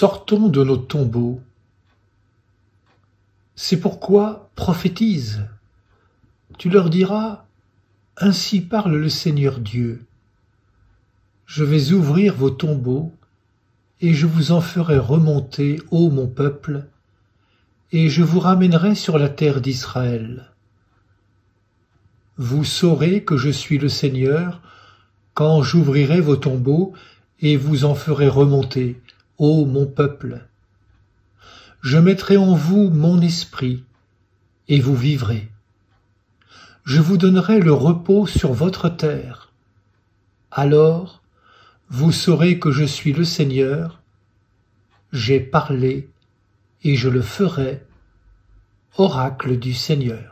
Sortons de nos tombeaux. C'est pourquoi prophétise. Tu leur diras, ainsi parle le Seigneur Dieu. Je vais ouvrir vos tombeaux, et je vous en ferai remonter, ô mon peuple, et je vous ramènerai sur la terre d'Israël. Vous saurez que je suis le Seigneur, quand j'ouvrirai vos tombeaux, et vous en ferai remonter, ô mon peuple. Je mettrai en vous mon esprit, et vous vivrez. Je vous donnerai le repos sur votre terre. Alors, vous saurez que je suis le Seigneur, j'ai parlé, et je le ferai, oracle du Seigneur.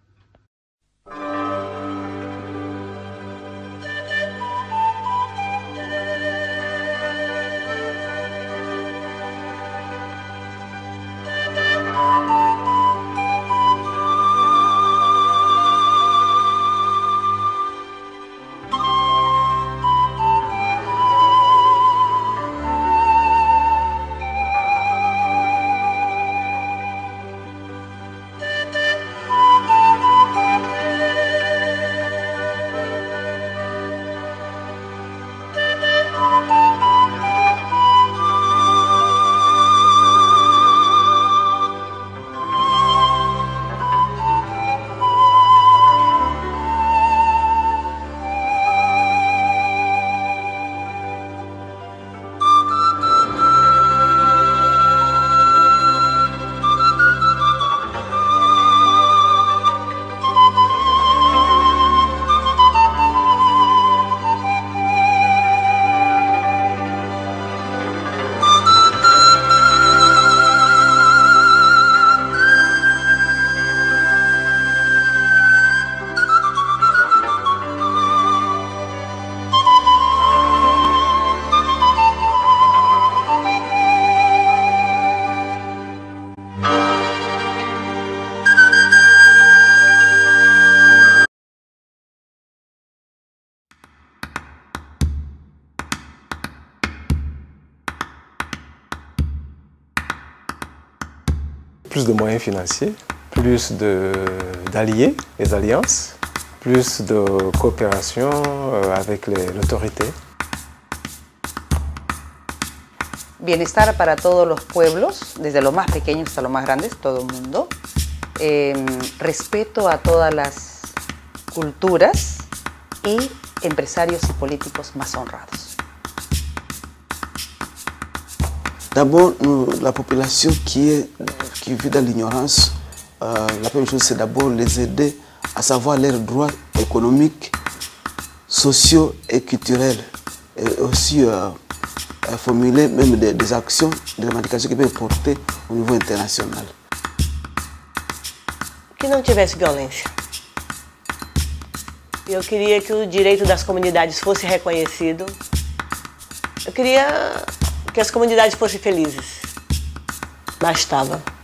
Plus de moyens financiers, plus d'alliés, les alliances, plus de coopération avec l'autorité. Bienestar para todos los pueblos, desde los más pequeños hasta los más grandes, todo el mundo. Respeto a todas las culturas y empresarios y políticos más honrados. D'abord, la population qui vit dans l'ignorance, la première chose, c'est d'abord les aider à savoir leurs droits économiques, sociaux et culturels. Et aussi formuler même des actions, des revendications qui peuvent porter au niveau international. Que não tivesse violência. Eu queria que o direito das comunidades fosse reconhecido. Eu queria que as comunidades fossem felizes. Bastava.